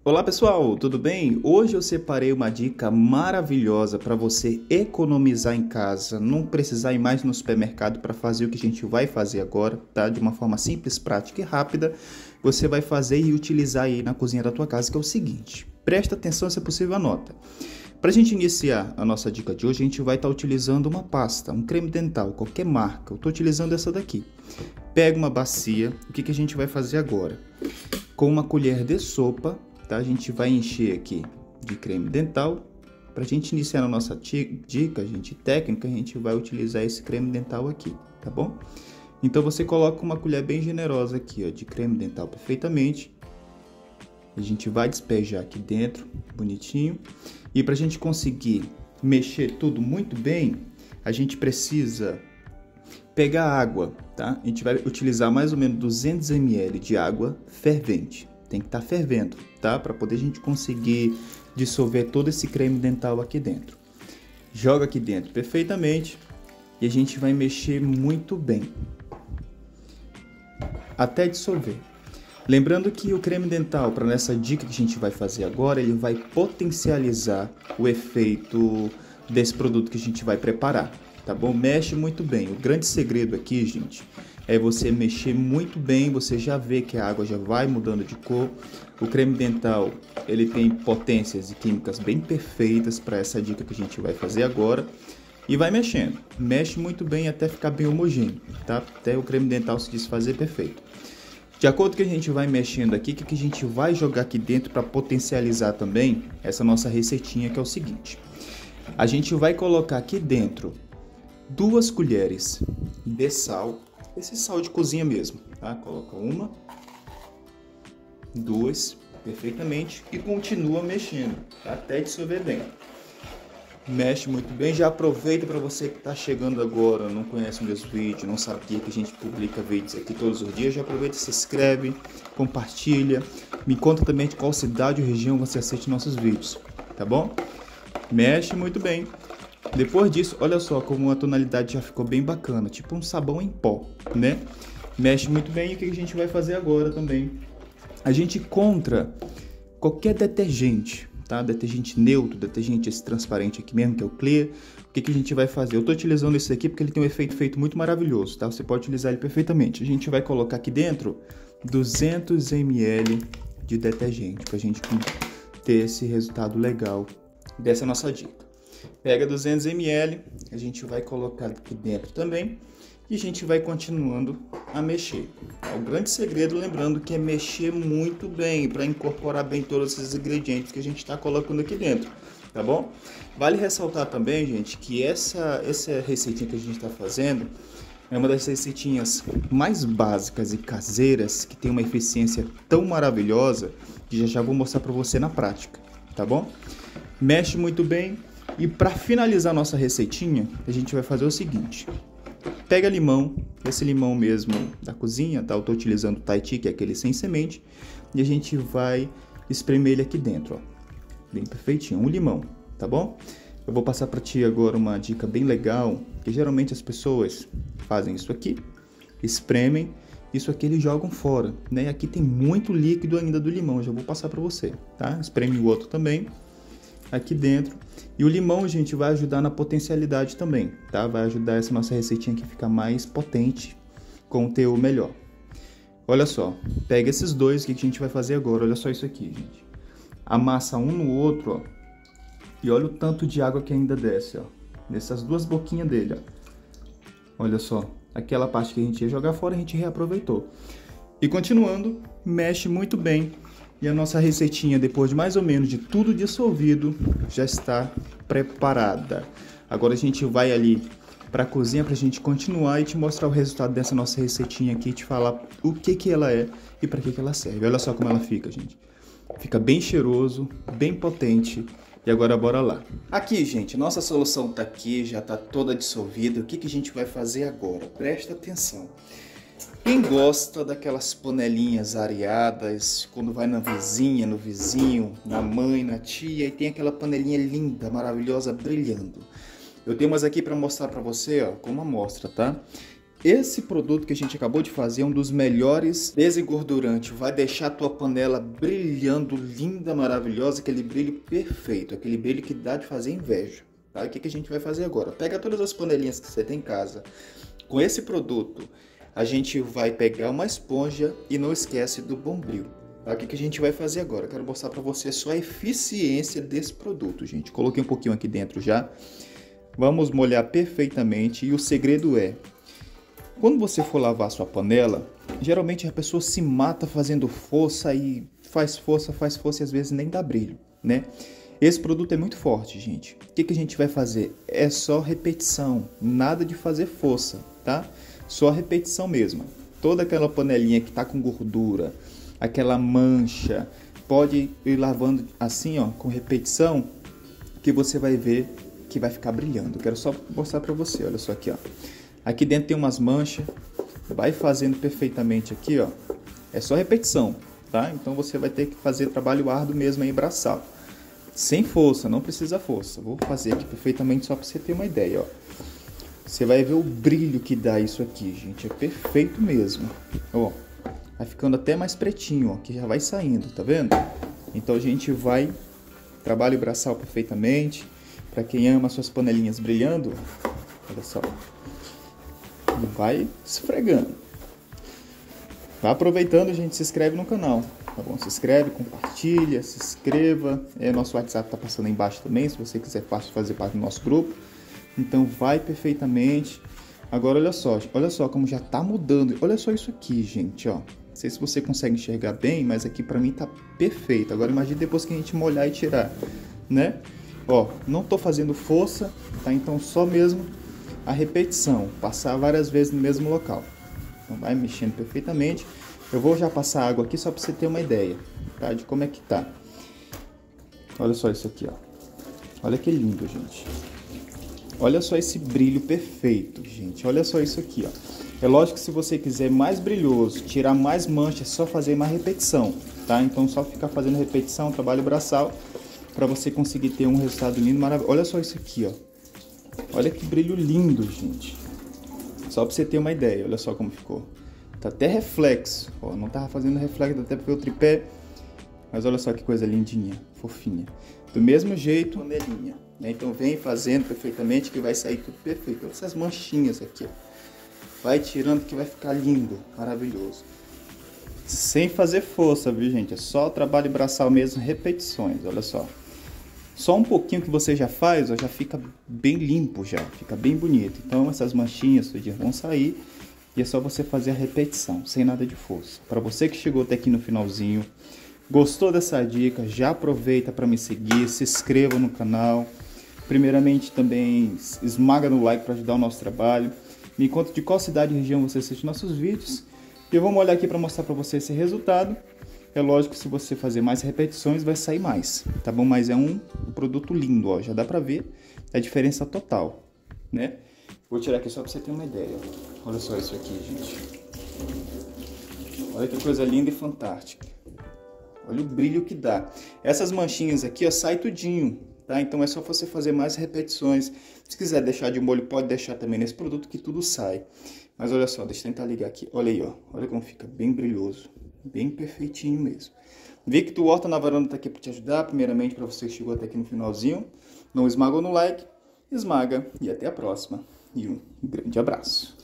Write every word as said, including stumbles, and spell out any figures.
Olá pessoal, tudo bem? Hoje eu separei uma dica maravilhosa para você economizar em casa, não precisar ir mais no supermercado para fazer o que a gente vai fazer agora, tá? De uma forma simples, prática e rápida, você vai fazer e utilizar aí na cozinha da tua casa, que é o seguinte. Presta atenção, se é possível, anota. Para a gente iniciar a nossa dica de hoje, a gente vai estar utilizando uma pasta, um creme dental, qualquer marca. Eu estou utilizando essa daqui. Pega uma bacia, o que, que a gente vai fazer agora? Com uma colher de sopa, tá? A gente vai encher aqui de creme dental. Para a gente iniciar a nossa dica, gente, técnica, a gente vai utilizar esse creme dental aqui, tá bom? Então você coloca uma colher bem generosa aqui, ó, de creme dental perfeitamente. A gente vai despejar aqui dentro, bonitinho. E para a gente conseguir mexer tudo muito bem, a gente precisa pegar água, tá? A gente vai utilizar mais ou menos duzentos mililitros de água fervente. Tem que estar fervendo, tá? Para poder a gente conseguir dissolver todo esse creme dental aqui dentro. Joga aqui dentro perfeitamente e a gente vai mexer muito bem até dissolver. Lembrando que o creme dental, para nessa dica que a gente vai fazer agora, ele vai potencializar o efeito desse produto que a gente vai preparar, tá bom? Mexe muito bem. O grande segredo aqui, gente, é você mexer muito bem, você já vê que a água já vai mudando de cor. O creme dental, ele tem potências e químicas bem perfeitas para essa dica que a gente vai fazer agora. E vai mexendo. Mexe muito bem até ficar bem homogêneo, tá? Até o creme dental se desfazer perfeito. De acordo com que a gente vai mexendo aqui, o que, que a gente vai jogar aqui dentro para potencializar também essa nossa receitinha, que é o seguinte. A gente vai colocar aqui dentro duas colheres de sal, esse sal de cozinha mesmo, tá? Coloca uma, duas, perfeitamente, e continua mexendo, tá? Até dissolver bem. Mexe muito bem. Já aproveita para você que está chegando agora, não conhece meus vídeos, não sabia que a gente publica vídeos aqui todos os dias, já aproveita, se inscreve, compartilha, me conta também de qual cidade ou região você assiste nossos vídeos, tá bom? Mexe muito bem. Depois disso, olha só como a tonalidade já ficou bem bacana, tipo um sabão em pó, né? Mexe muito bem. E o que a gente vai fazer agora também? A gente encontra qualquer detergente, tá? Detergente neutro, detergente esse transparente aqui mesmo, que é o Clear. O que, que a gente vai fazer? Eu estou utilizando esse aqui porque ele tem um efeito feito muito maravilhoso, tá? Você pode utilizar ele perfeitamente. A gente vai colocar aqui dentro duzentos mililitros de detergente, para a gente ter esse resultado legal dessa nossa dica. Pega duzentos mililitros, a gente vai colocar aqui dentro também e a gente vai continuando a mexer. O grande segredo, lembrando, que é mexer muito bem para incorporar bem todos esses ingredientes que a gente está colocando aqui dentro, tá bom? Vale ressaltar também, gente, que essa, essa receitinha que a gente está fazendo é uma das receitinhas mais básicas e caseiras que tem uma eficiência tão maravilhosa que já já vou mostrar para você na prática, tá bom? Mexe muito bem. E para finalizar nossa receitinha, a gente vai fazer o seguinte. Pega limão, esse limão mesmo da cozinha, tá? Eu tô utilizando o Tahiti, que é aquele sem semente, e a gente vai espremer ele aqui dentro, ó. Bem perfeitinho, um limão, tá bom? Eu vou passar para ti agora uma dica bem legal, que geralmente as pessoas fazem isso aqui, espremem, isso aqui eles jogam fora, né? E aqui tem muito líquido ainda do limão, eu já vou passar para você, tá? Espreme o outro também aqui dentro. E o limão, gente, vai ajudar na potencialidade também, tá? Vai ajudar essa nossa receitinha aqui a ficar mais potente, com o teor melhor. Olha só, pega esses dois, o que a gente vai fazer agora? Olha só isso aqui, gente. Amassa um no outro, ó. E olha o tanto de água que ainda desce, ó. Nessas duas boquinhas dele, ó. Olha só, aquela parte que a gente ia jogar fora, a gente reaproveitou. E continuando, mexe muito bem. E a nossa receitinha, depois de mais ou menos de tudo dissolvido, já está preparada. Agora a gente vai ali para a cozinha para a gente continuar e te mostrar o resultado dessa nossa receitinha aqui, te falar o que que ela é e para que que ela serve. Olha só como ela fica, gente. Fica bem cheiroso, bem potente. E agora bora lá. Aqui, gente, nossa solução tá aqui, já tá toda dissolvida. O que que a gente vai fazer agora? Presta atenção. Quem gosta daquelas panelinhas areadas, quando vai na vizinha, no vizinho, na mãe, na tia, e tem aquela panelinha linda, maravilhosa, brilhando. Eu tenho umas aqui para mostrar para você, ó, como amostra, tá? esse produto que a gente acabou de fazer é um dos melhores desengordurantes. Vai deixar a tua panela brilhando, linda, maravilhosa, aquele brilho perfeito, aquele brilho que dá de fazer inveja. Tá? O que, que a gente vai fazer agora? Pega todas as panelinhas que você tem em casa. Com esse produto, a gente vai pegar uma esponja e não esquece do Bombril. Tá? O que, que a gente vai fazer agora? Eu quero mostrar para você só a eficiência desse produto, gente. Coloquei um pouquinho aqui dentro já. Vamos molhar perfeitamente e o segredo é, quando você for lavar a sua panela, geralmente a pessoa se mata fazendo força e faz força, faz força e às vezes nem dá brilho, né? Esse produto é muito forte, gente. O que, que a gente vai fazer? É só repetição, nada de fazer força, tá? Só repetição mesmo. Toda aquela panelinha que tá com gordura, aquela mancha, pode ir lavando assim, ó, com repetição, que você vai ver que vai ficar brilhando. Eu quero só mostrar para você, olha só aqui, ó. Aqui dentro tem umas manchas, vai fazendo perfeitamente aqui, ó. É só repetição, tá? Então você vai ter que fazer trabalho árduo mesmo aí, braçal. Sem força, não precisa força. Vou fazer aqui perfeitamente só para você ter uma ideia, ó. Você vai ver o brilho que dá isso aqui, gente. É perfeito mesmo. Ó, vai ficando até mais pretinho, ó, que já vai saindo, tá vendo? Então a gente vai, trabalho braçal perfeitamente. Para quem ama suas panelinhas brilhando, olha só. E vai esfregando. Vai aproveitando, gente, se inscreve no canal, tá bom? Se inscreve, compartilha, se inscreva. É, nosso WhatsApp tá passando aí embaixo também, se você quiser fazer parte do nosso grupo. Então vai perfeitamente. Agora olha só, olha só como já tá mudando. Olha só isso aqui, gente, ó. Não sei se você consegue enxergar bem, mas aqui pra mim tá perfeito. Agora imagine depois que a gente molhar e tirar, né? Ó, não tô fazendo força, tá? Então só mesmo a repetição, passar várias vezes no mesmo local. Então vai mexendo perfeitamente. Eu vou já passar água aqui só para você ter uma ideia, tá? De como é que tá. Olha só isso aqui, ó. Olha que lindo, gente. Olha só esse brilho perfeito, gente. Olha só isso aqui, ó. É lógico que se você quiser mais brilhoso, tirar mais mancha, é só fazer mais repetição, tá? Então só ficar fazendo repetição, trabalho braçal, para você conseguir ter um resultado lindo, maravilhoso. Olha só isso aqui, ó. Olha que brilho lindo, gente. Só pra você ter uma ideia, olha só como ficou. Tá até reflexo, ó, não tava fazendo reflexo até porque o tripé, mas olha só que coisa lindinha, fofinha. Do mesmo jeito, panelinha, né? Então vem fazendo perfeitamente que vai sair tudo perfeito. Olha essas manchinhas aqui, ó. Vai tirando que vai ficar lindo, maravilhoso. Sem fazer força, viu, gente? É só trabalho braçal mesmo, repetições, olha só. Só um pouquinho que você já faz, ó, já fica bem limpo já, fica bem bonito. Então essas manchinhas vão sair e é só você fazer a repetição, sem nada de força. Para você que chegou até aqui no finalzinho, gostou dessa dica, já aproveita para me seguir, se inscreva no canal. Primeiramente também esmaga no like para ajudar o nosso trabalho. Me conta de qual cidade e região você assiste nossos vídeos. E eu vou olhar aqui para mostrar para você esse resultado. É lógico que se você fazer mais repetições vai sair mais, tá bom? Mas é um produto lindo, ó, já dá pra ver a diferença total, né? Vou tirar aqui só pra você ter uma ideia. Olha só isso aqui, gente. Olha que coisa linda e fantástica. Olha o brilho que dá. Essas manchinhas aqui, ó, sai tudinho, tá? Então é só você fazer mais repetições. Se quiser deixar de molho, pode deixar também nesse produto que tudo sai. Mas olha só, deixa eu tentar ligar aqui. Olha aí, ó. Olha como fica bem brilhoso. Bem perfeitinho mesmo. Victor Horta na Varanda tá aqui para te ajudar. Primeiramente, para você que chegou até aqui no finalzinho, não esmaga no like, esmaga e até a próxima. E um grande abraço.